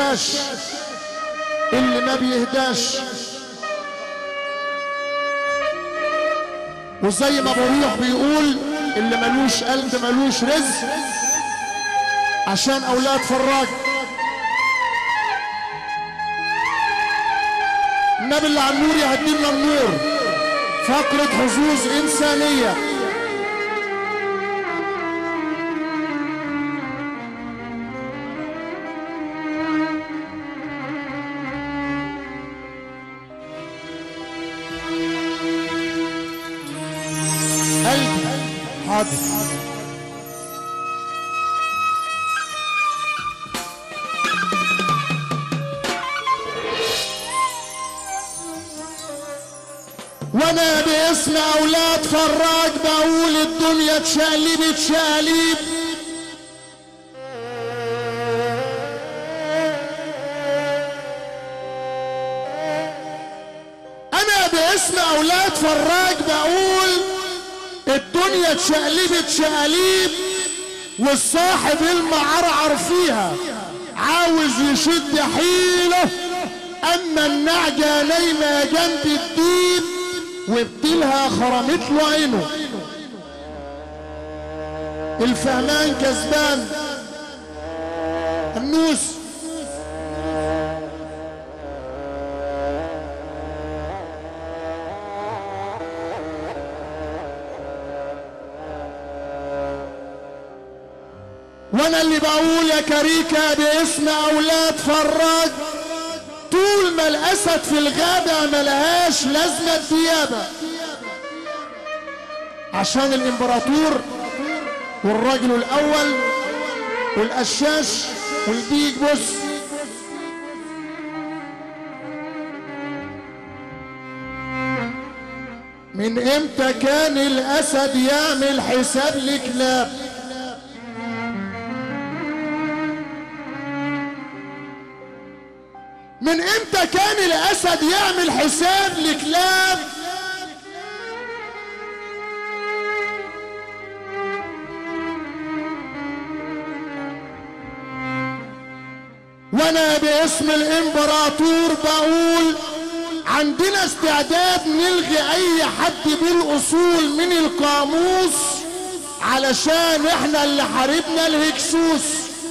القشاش اللي ما بيهداش، وزي ما بروح بيقول اللي ملوش قلب ملوش رزق، عشان اولاد فراج النبي اللي على النور يهدينا النور. فقرة حظوظ إنسانية. قلبي حاضر. وانا باسم اولاد فراج بقول الدنيا اتشقلبت شقاليب، انا باسم اولاد فراج بقول الدنيا اتشقلبت شقاليب، والصاحب المعرعر فيها عاوز يشد حيله، اما النعجه نايمه جنب الديب وبديلها خرمت له عينه. الفهمان كسبان النوس. وانا اللي بقول يا كريكة باسم اولاد فراج، طول ما الاسد في الغابة ملهاش لازمة الديابة، عشان الامبراطور والراجل الاول والقشاش والبيج. بص من امتى كان الاسد يعمل حساب لكلاب؟ من امتى كان الاسد يعمل حساب لكلاب؟ وانا باسم الامبراطور بقول عندنا استعداد نلغي اي حد بالاصول من القاموس، علشان احنا اللي حاربنا الهكسوس.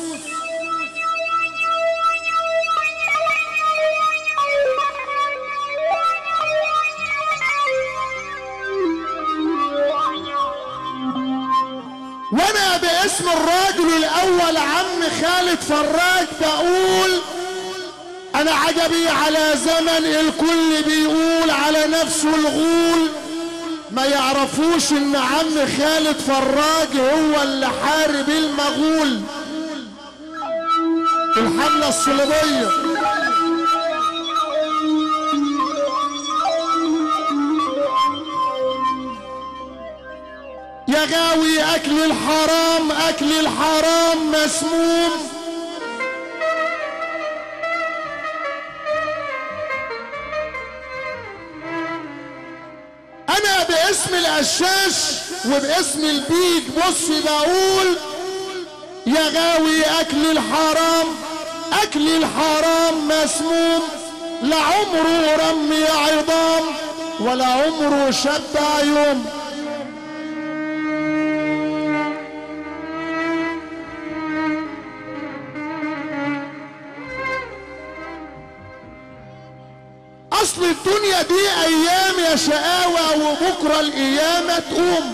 وانا باسم الراجل الاول عم خالد فراج بقول انا عجبي على زمن الكل بيقول على نفسه الغول، ما يعرفوش ان عم خالد فراج هو اللي حارب المغول. الحملة الصليبية يا غاوي اكل الحرام، اكل الحرام مسموم. انا باسم القشاش وباسم البيج بص بقول يا غاوي اكل الحرام، اكل الحرام مسموم. لا عمره رمي عظام ولا عمره شد يوم. اصل الدنيا دي ايام يا شقاوة، وبكرة القيامة تقوم.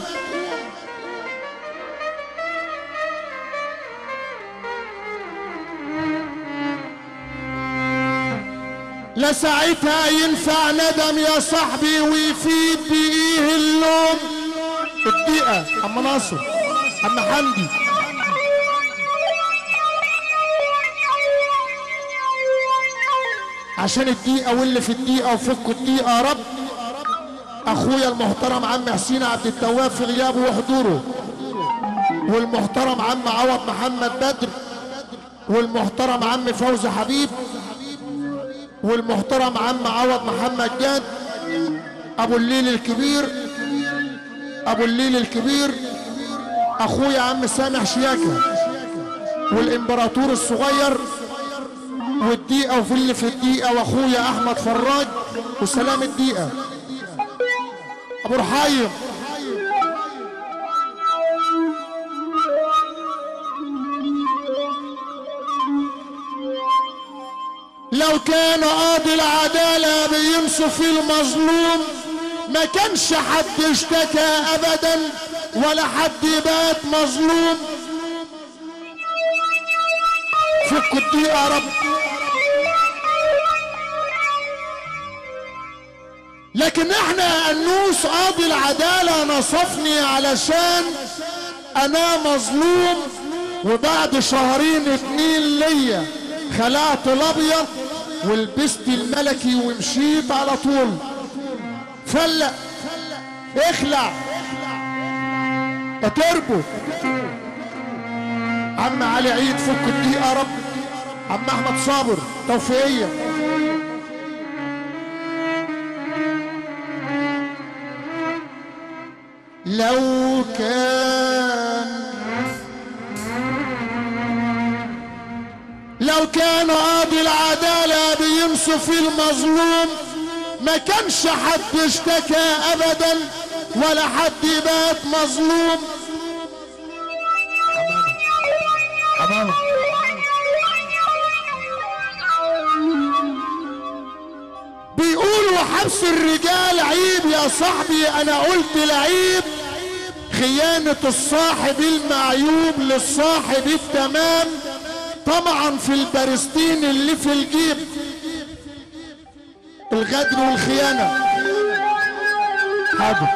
لا ساعتها ينفع ندم يا صاحبي ويفيد بايه اللوم. الدقيقة عم ناصر عم حمدي عشان الدقيقة واللي في الدقيقة وفكوا الدقيقة يا رب. اخويا المحترم عم حسين عبد التواب في غيابه وحضوره، والمحترم عم عوض محمد بدر، والمحترم عم فوزي حبيب، والمحترم عم عوض محمد جاد، ابو الليل الكبير، ابو الليل الكبير، اخويا عم سامح شياكة، والامبراطور الصغير، والدقيقة وفي اللي في الدقيقة واخويا احمد فراج وسلام الدقيقة ابو رحايم. لو كان قاضي العدالة بينصف المظلوم ما كانش حد اشتكى ابدا ولا حد بات مظلوم. فك الضيقة يا رب. لكن احنا النوس قاضي العدالة نصفني علشان انا مظلوم، وبعد شهرين 2 ليا خلعت الابيض ولبست الملكي ومشيت على طول. فلق اخلع اتربو. عم علي عيد فك الضيقة يا رب. عم احمد صابر توفيقية. لو كان قاضي العدالة بينصف المظلوم ما كانش حد اشتكى ابدا ولا حد بات مظلوم. حمام بيقولوا حبس الرجال عيب يا صاحبي، انا قلت العيب خيانة الصاحب المعيوب للصاحب التمام، طمعا في البرستين اللي في الجيب، الغدر والخيانة. حاضر.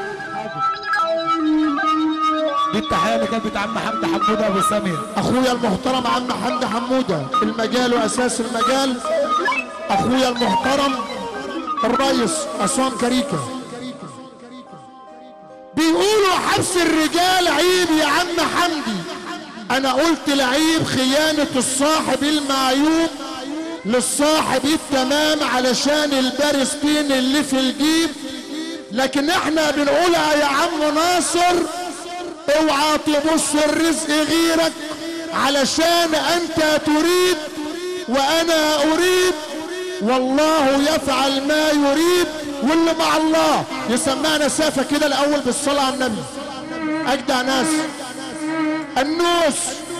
دي التحية اللي كانت بتاع عم حمد حمودة ابو سمير، اخويا المحترم عم حمد حمودة، المجال واساس المجال، اخويا المحترم الريس عصام كريكة. بيقولوا حبس الرجال عيب يا عم حمدي، انا قلت العيب خيانة الصاحب المعيوب للصاحب التمام علشان البارستين اللي في الجيب. لكن احنا بنقولها يا عم ناصر، اوعى تبص الرزق غيرك علشان انت تريد وانا اريد والله يفعل ما يريد. واللي مع الله يسمعنا سافة كده الاول بالصلاة على النبي. اجدع ناس النوس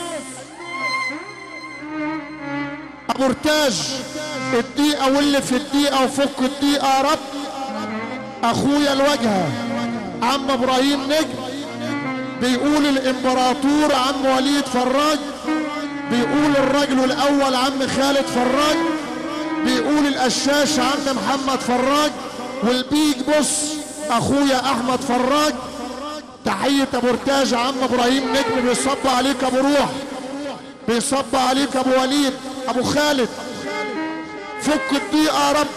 ابو ارتاج الدقيقة واللي في الدقيقة وفك الدقيقة يا رب. اخويا الواجهة عم ابراهيم نجم بيقول الامبراطور عم وليد فراج، بيقول الرجل الاول عم خالد فراج، بيقول القشاش عم محمد فراج، والبيج بص اخويا احمد فراج. تحية ابو ارتاج عم ابراهيم نجم بيصب عليك ابو روح، بيصب عليك ابو وليد ابو خالد. فك الضيقة يا رب.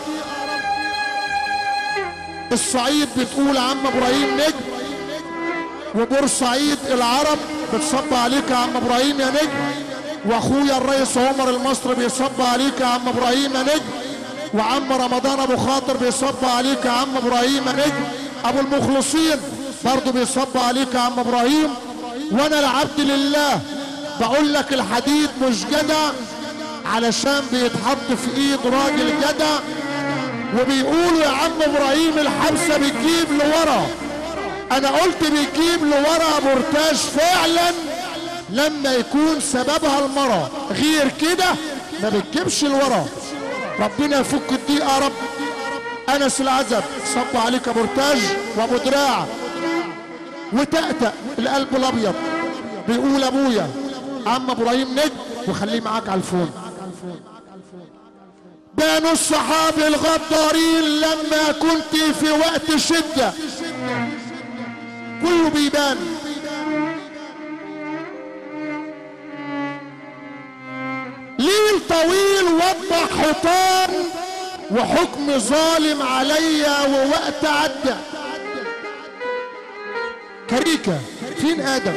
الصعيد بتقول عم ابراهيم نجم، وبورسعيد العرب بتصب عليك يا عم ابراهيم يا نجم، واخويا الرئيس عمر المصري بيصب عليك يا عم ابراهيم يا نجم، وعم رمضان ابو خاطر بيصب عليك يا عم ابراهيم يا نجم، ابو المخلصين برضه بيصب عليك يا عم ابراهيم. وانا العبد لله بقول لك الحديد مش جدع علشان بيتحط في ايد راجل جدع. وبيقولوا يا عم ابراهيم الحبسه بتجيب لورا، انا قلت بتجيب لورا ابو ارتاج فعلا لما يكون سببها المرض، غير كده ما بتجيبش لورا. ربنا يفك الضيقه يا رب. انس العزب صب عليك ابو ارتاج وابو دراع وتأتأ القلب الابيض. بيقول ابويا عم ابراهيم نجم وخليه معاك على الفون. بانوا الصحابة الغدارين لما كنت في وقت شدة، كله بيبان. ليل طويل وضح حيطان وحكم ظالم عليا ووقت عدى. كريكة فين ادم؟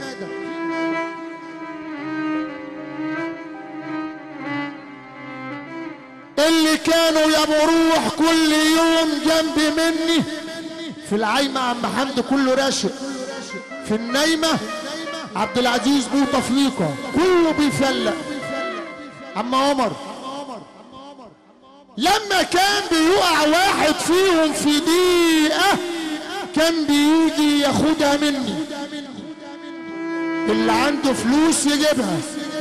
اللي كانوا يا بروح كل يوم جنبي مني في العايمة عم حمد كله راشق، في النايمة عبد العزيز بوطفليقة كله بيفلق. عم عمر لما كان بيقع واحد فيهم في دقيقة كان بيجي ياخدها مني، اللي عنده فلوس يجيبها.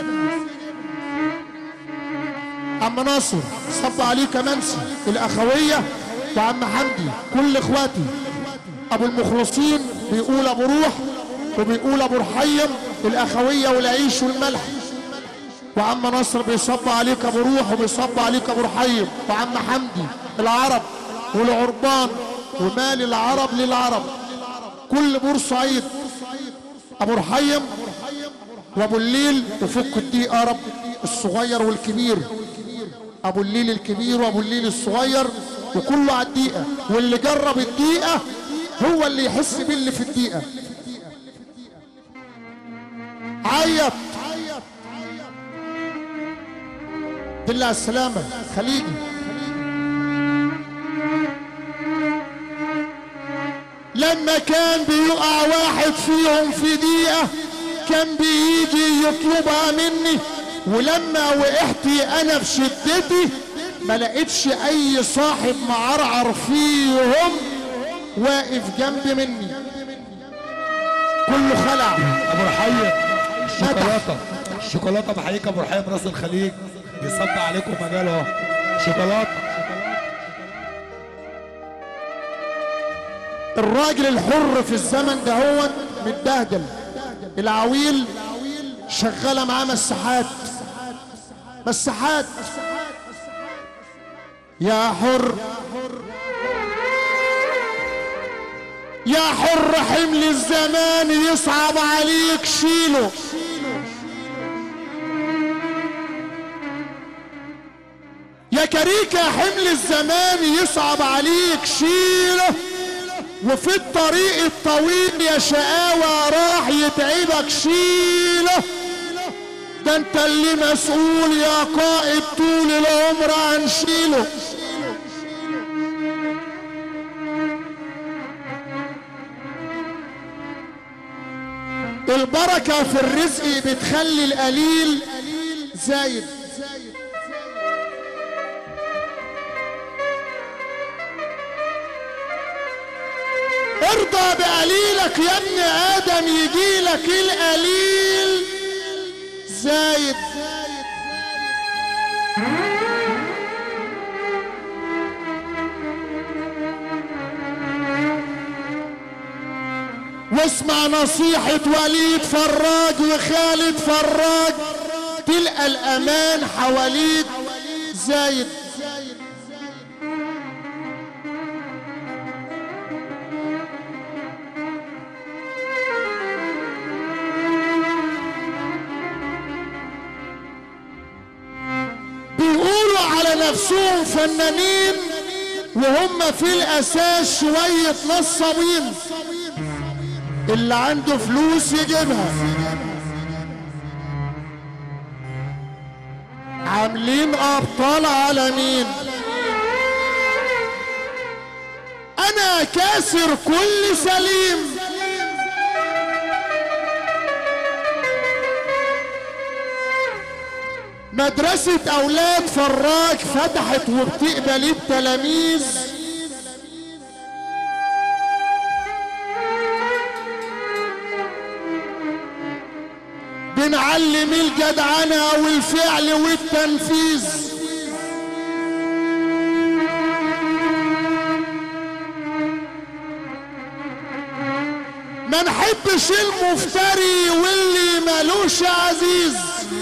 عم ناصر صب عليك منسي، الاخوية وعم حمدي، كل اخواتي. ابو المخلصين بيقول ابو روح وبيقول ابو رحيم، الاخوية والعيش والملح. وعم ناصر بيصب عليك ابو روح وبيصب عليك ابو رحيم. وعم حمدي العرب والعربان ومال العرب للعرب، كل بورسعيد. ابو رحيم وابو الليل وفك الدقيقة يا رب، الصغير والكبير، ابو الليل الكبير وابو الليل الصغير، وكله على الدقيقة. واللي جرب الدقيقة هو اللي يحس باللي في الدقيقة. عيط بالله على السلامة خليجي. لما كان بيقع واحد فيهم في دقيقة كان بيجي يطلبها مني، ولما وقعت انا في شدتي ما لقيتش اي صاحب معرعر فيهم واقف جنب مني، كله خلع. ابو رحيم الشوكولاته، الشوكولاته بحييك ابو رحيم راس الخليج، بيصب عليكم مجال اهو شوكولاته. الراجل الحر في الزمن ده هو متبهدل، العويل شغاله معاه مساحات مساحات. يا حر يا حر حمل الزمان يصعب عليك شيله، يا كريكة حمل الزمان يصعب عليك شيله، وفي الطريق الطويل يا شقاوة راح يتعبك شيله. ده انت اللي مسؤول يا قائد طول العمر عن شيله. البركة في الرزق بتخلي القليل زايد. ارضى بقليلك يا ابن ادم يجيلك القليل زايد. واسمع نصيحة وليد فراج وخالد فراج، تلقى الامان حواليك زايد. بيقولوا على نفسهم فنانين وهم في الاساس شوية نصابين، اللي عنده فلوس يجيبها. عاملين ابطال عالمين. انا كاسر كل سليم، مدرسة اولاد فراج فتحت وبتقبل التلاميذ. بنعلم الجدعنة والفعل والتنفيذ. ما نحبش المفتري واللي مالوش عزيز.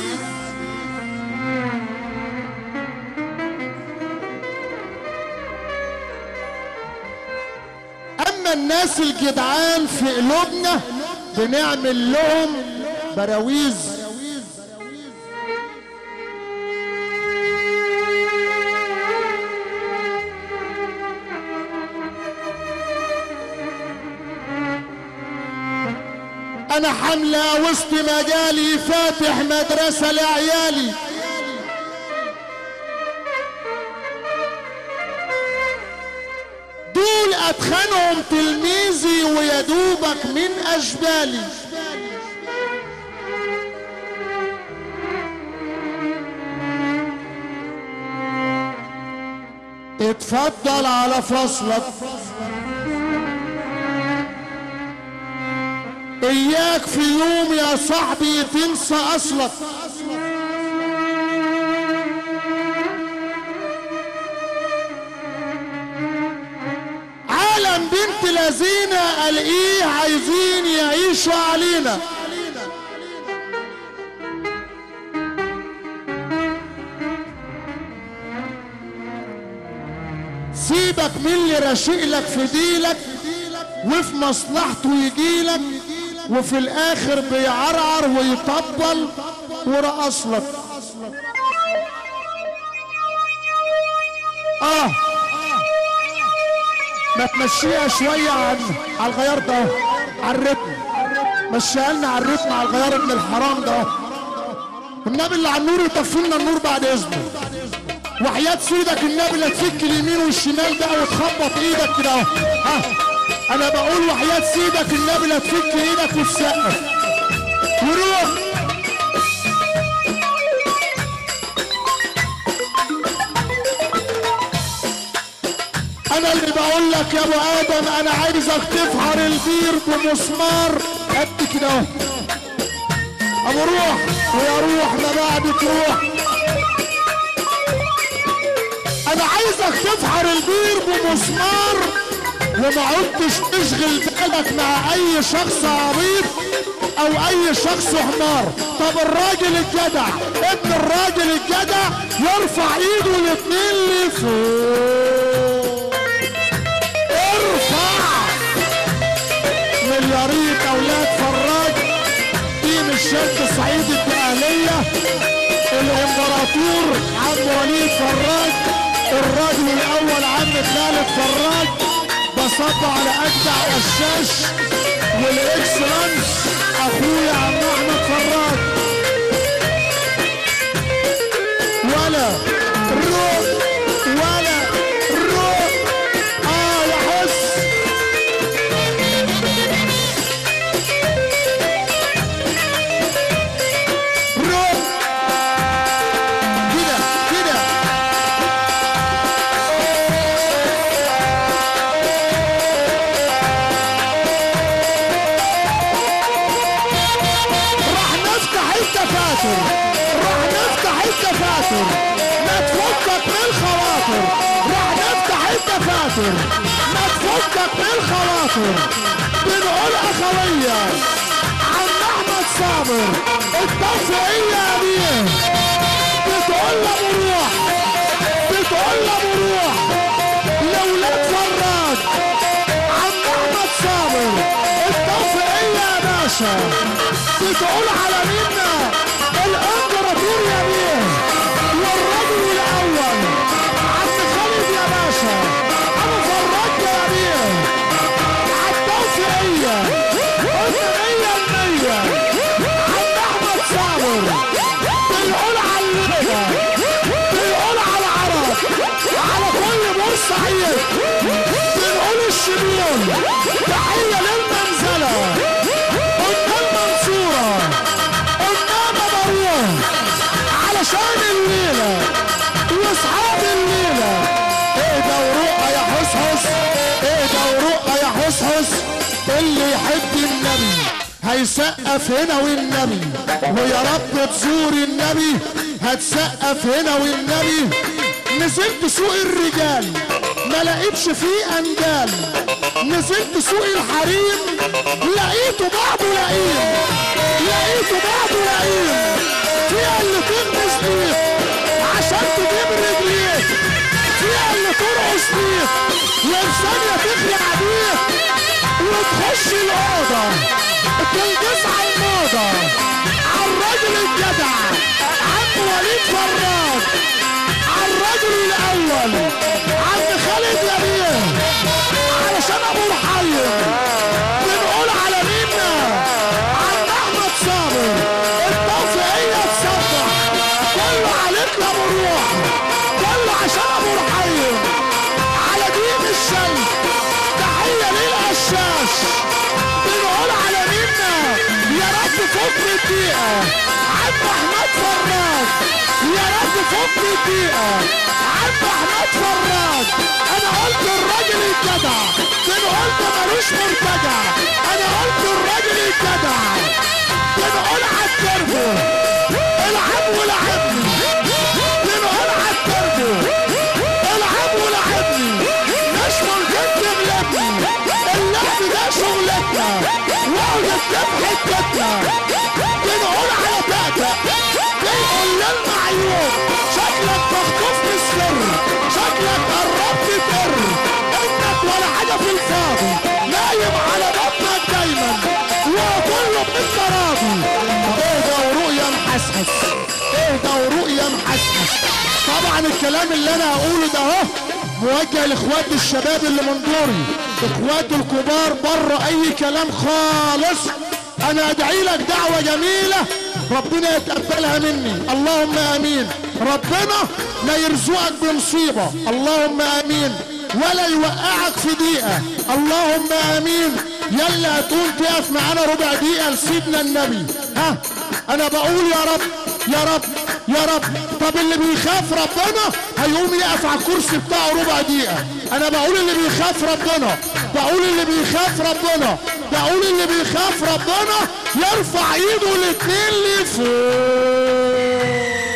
اما الناس الجدعان في قلوبنا بنعمل لهم براويز. انا حملة وسط مجالي فاتح مدرسة لعيالي. دول اتخنهم تلميذي ويدوبك من اشبالي. اتفضل على فصلك. اياك في يوم يا صاحبي تنسى اصلك. عالم بنت لذينة قال ايه عايزين يعيشوا علينا. سيبك من اللي راشقلك في ديلك وفي مصلحته يجيلك وفي الاخر بيعرعر ويطبل ورقصلك. ما تمشيها شويه على الغيار ده على الرتم. مشيها لنا على الرتم على الغيار ابن الحرام ده. النبي اللي على النور يطفي لنا النور بعد اذنه. وحياة سيدك النبي لا تفك اليمين والشمال ده وتخبط ايدك كده اهو. انا بقول وحياة سيدك النبي لا تفك ايدك وتسقف وروح. انا اللي بقول لك يا ابو ادم انا عايزك تفحر البير بمسمار قد كده اهو. ابو روح ويا روح ما بعد تروح. انا عايزك تفحر البير بمسمار وما عدتش تشغل بالك مع اي شخص عبيط او اي شخص حمار. طب الراجل الجدع ابن الراجل الجدع يرفع ايده الاتنين لفوق. ارفع. مليارية اولاد فراج تيم الشرق الصعيد الدقهلية الامبراطور عم وليد فراج الراجل الاول عم خالد فراج بصب على اجدع قشاش والاكسلانس اخويا عم احمد فراج. ولا روح ولا روح يا حس. روح كده كده. راح نفتح الدفاتر ما تفكك من الخواطر. راح نفتح الدفاتر ما تفكك من الخواطر. بنقول اخوية عم احمد صابر التوفيقية بيه بتقول ابو روح بتقول ابو روح لولاد فراج عم احمد صابر التوفيقية يا باشا. بتقول على منا الامبراطور يا بيه والرجل الاول عم خالد يا باشا ابو فراج يا بيه عالتوفيقية قلنا 100% عم احمد صابر. بنقول على الليلة بنقول على العرب على كل بورسعيد بنقول الشبيون تحية للمنزلة قلنا المنصورة علشان الليلة واصحاب الليلة. اهدى ورقة يا حسحس اهدى ورقة يا حسحس. اللي يحب النبي هيسقف هنا والنبي ويا رب تزور النبي هتسقف هنا والنبي. نزلت سوق الرجال ما لقيتش فيه اندال. نزلت سوق الحريم لقيته بعضه لئيم لقيته بعضه لئيم. فيها اللي تغمس ليك عشان تجيب رجليك فيها اللي ترقص ليك وانسانية تخلع بيك وتخش الأوضة تلبس على الموضة عالراجل الجدع عم وليد فراج عالراجل الأول عم خالد يا بيه علشان أبو الحير. بنقول على منا عم أحمد صابر التوفيقية تصبح كله عليك يا ابو روح كله عشان ابو الحير على دين الشمس تحية للقشاش. بنقول على منا يا رب فك الدقيقة عم احمد فراج يا رب فك الدقيقة عم احمد فراج الجدع، بنقول ده ملوش مرتجع. انا قلت الراجل الجدع، بنقول عالتربو العب ولعبني، بنقول عالتربو العب ولعبني، مش ممكن تغلبني، اللعب ده شغلتنا واقعد الذبح حتتنا. بنقول على تأتأ بيقول لنا عيوب، شكلك مخطوف من السر، شكلك قربت تر، انك ولا حاجه في الفاضي، نايم على بطنك دايما وكله بالتراضي. اهدى ورؤيا محسحس، اهدى ورؤيا محسحس. طبعا الكلام اللي انا هقوله ده اهو موجه لاخوات الشباب اللي من دوري، اخوات الكبار بره اي كلام خالص. انا ادعي لك دعوه جميله ربنا يتقبلها مني، اللهم امين. ربنا لا يرزقك بمصيبه، اللهم امين، ولا يوقعك في ضيقه، اللهم امين. يلا هتقوم تقف معانا ربع دقيقه لسيدنا النبي. ها انا بقول يا رب يا رب يا رب. طب اللي بيخاف ربنا هيقوم يقف على الكرسي بتاعه ربع دقيقه. انا بقول اللي بيخاف ربنا، بقول اللي بيخاف ربنا، بقول اللي بيخاف ربنا يرفع ايده الاتنين لفوق.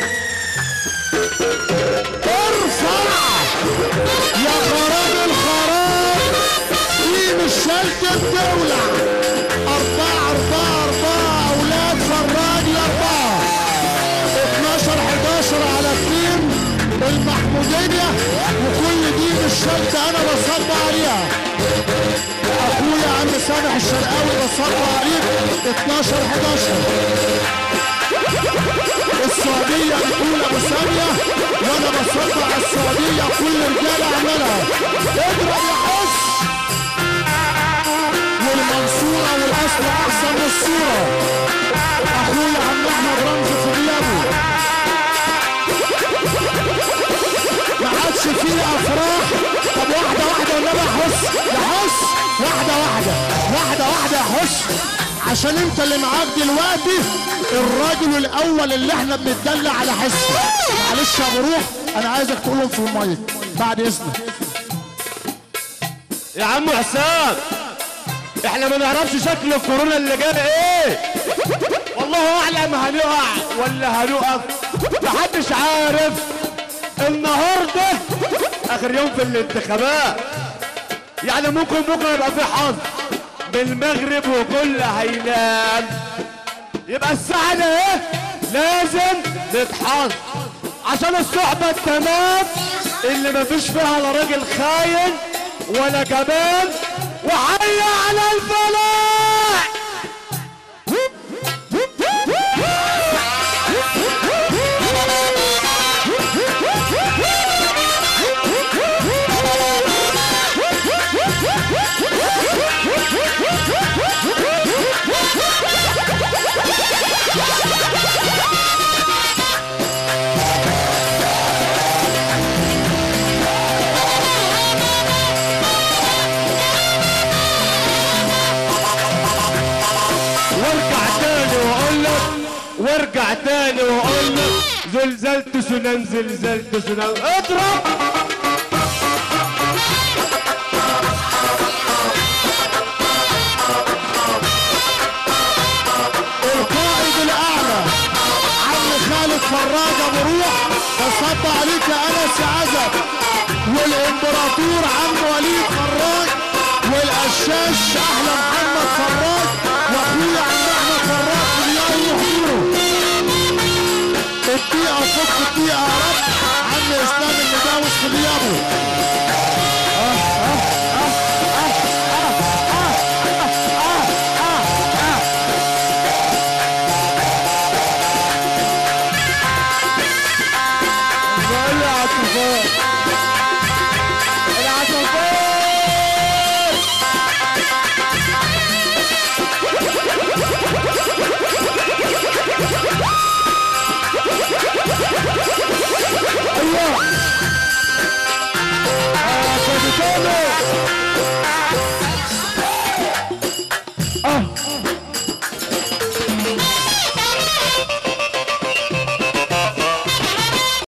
ارفع يا خراب الخراب، دي مش شلتة بتولع. 4 4 4 اولاد فراج ل4، 12 11 على التيم المحمودية، وكل دي مش شلتة انا بصب عليها. اخويا عم سامح الشرقاوي بصب عليك 12 11. السعودية بتقول ابو سامية وانا بصب على السعودية، كل رجالة عملها اضرب يا حس. والمنصورة والاصل احسن من الصورة. اخويا عم احمد رمزي في غيابه ما عادش فيه افراح. طب واحدة واحدة والنبي يا حس، يا حس واحدة واحدة واحدة واحدة يا حس، عشان انت اللي معاك دلوقتي الراجل الاول اللي احنا بنتدلع على حسه. معلش يا ابو روح انا عايزك تقولهم في المايك بعد اذنك. يا عم حسام احنا ما نعرفش شكل الكورونا اللي جاي ايه، والله اعلم هنقع ولا هنقف، محدش عارف. النهارده اخر يوم في الانتخابات، يعني ممكن بكره يبقى في حظ بالمغرب وكل هينام، يبقى الساعه ده ايه لازم نتحظ عشان الصحبه التمام اللي مفيش فيها لا راجل خاين ولا جبان. وحي على الفلاح. وارجع تاني واقول لك زلزلت سنان زلزلت سنان اضرب. القائد الاعلى عم خالد فراج ابو روح بصب عليك يا انس يا عزب، والامبراطور عم وليد فراج، والقشاش احلى محمد فراج، واخويا عم احمد فراج في ديار يحضره. الدقيقه فك الدقيقه يا رب. عم اسلام المداوس في غيابه.